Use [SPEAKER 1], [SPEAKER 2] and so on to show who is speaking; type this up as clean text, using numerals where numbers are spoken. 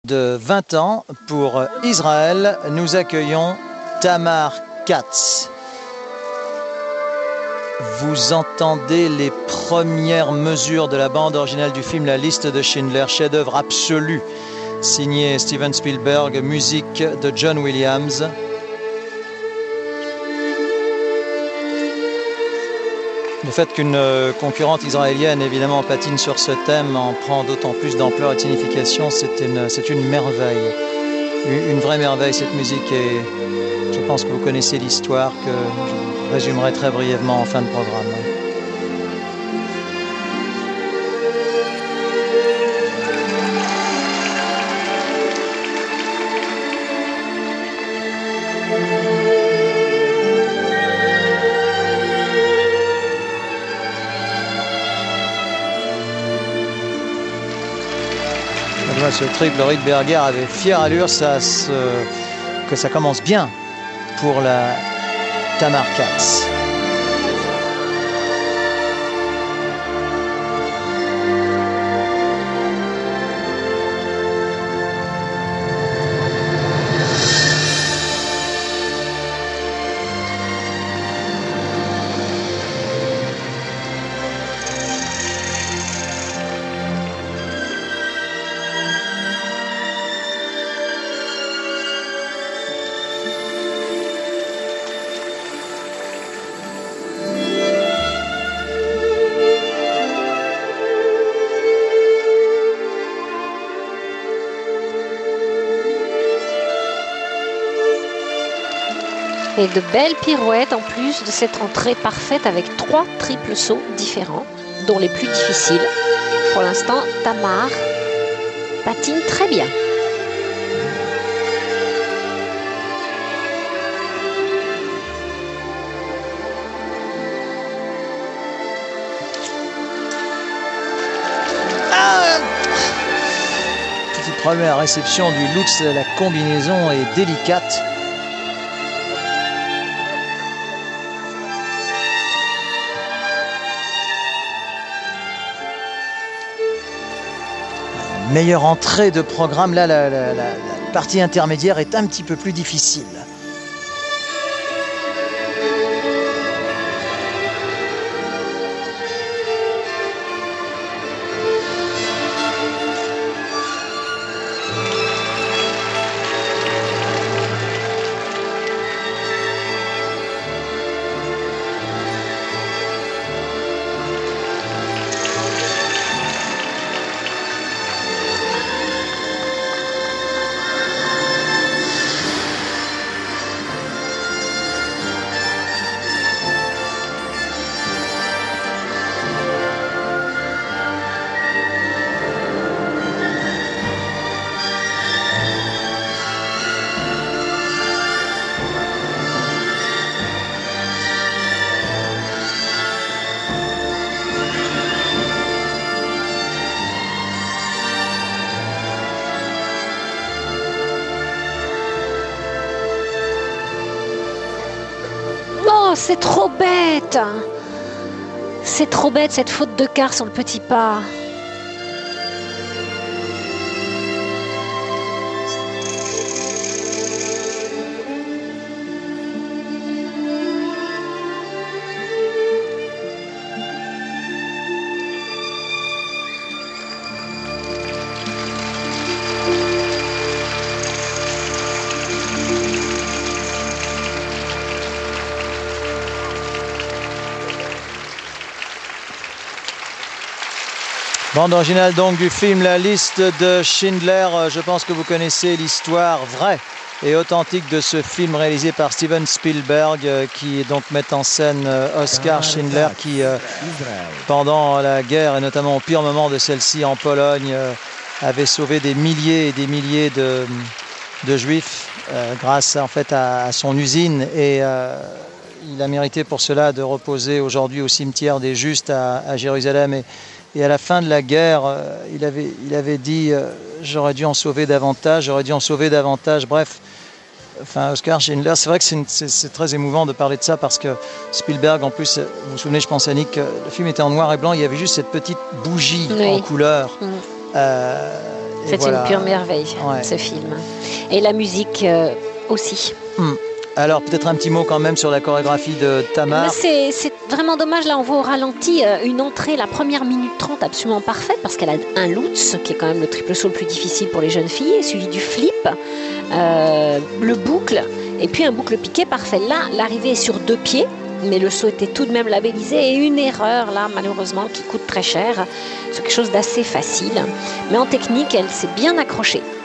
[SPEAKER 1] De 20 ans pour Israël, nous accueillons Tamar Katz. Vous entendez les premières mesures de la bande originale du film La Liste de Schindler, chef-d'œuvre absolu, signé Steven Spielberg, musique de John Williams. Le fait qu'une concurrente israélienne, évidemment, patine sur ce thème en prend d'autant plus d'ampleur et de signification. C'est une merveille, une vraie merveille, cette musique. Et je pense que vous connaissez l'histoire, que je résumerai très brièvement en fin de programme. Ce triple Riedberger avait fière allure, que ça commence bien pour la Tamar Katz.
[SPEAKER 2] Et de belles pirouettes en plus de cette entrée parfaite avec 3 triples sauts différents, dont les plus difficiles. Pour l'instant, Tamar patine très bien.
[SPEAKER 1] Petit problème à la réception du Lutz, la combinaison est délicate. Meilleure entrée de programme, là la partie intermédiaire est un petit peu plus difficile.
[SPEAKER 2] C'est trop bête! C'est trop bête cette faute de quart sur le petit pas.
[SPEAKER 1] Bande originale donc du film La Liste de Schindler. Je pense que vous connaissez l'histoire vraie et authentique de ce film réalisé par Steven Spielberg, qui donc met en scène Oskar Schindler, qui pendant la guerre et notamment au pire moment de celle-ci en Pologne avait sauvé des milliers et des milliers de juifs grâce en fait à son usine, et il a mérité pour cela de reposer aujourd'hui au cimetière des Justes à Jérusalem. Et à la fin de la guerre, il avait dit j'aurais dû en sauver davantage, j'aurais dû en sauver davantage. Bref, enfin, Oskar Schindler, c'est vrai que c'est très émouvant de parler de ça, parce que Spielberg, en plus, vous vous souvenez, je pense, Annick, le film était en noir et blanc, il y avait juste cette petite bougie en couleur.
[SPEAKER 2] C'est une pure merveille, ce film. Et la musique aussi.
[SPEAKER 1] Alors peut-être un petit mot quand même sur la chorégraphie de Tamar.
[SPEAKER 2] C'est vraiment dommage, là on voit au ralenti une entrée, la première minute 30 absolument parfaite, parce qu'elle a un lutz, qui est quand même le triple saut le plus difficile pour les jeunes filles, suivi du flip, le boucle, et puis un boucle piqué parfait. Là, l'arrivée est sur 2 pieds, mais le saut était tout de même labellisé, et une erreur là malheureusement qui coûte très cher. C'est quelque chose d'assez facile, mais en technique elle s'est bien accrochée.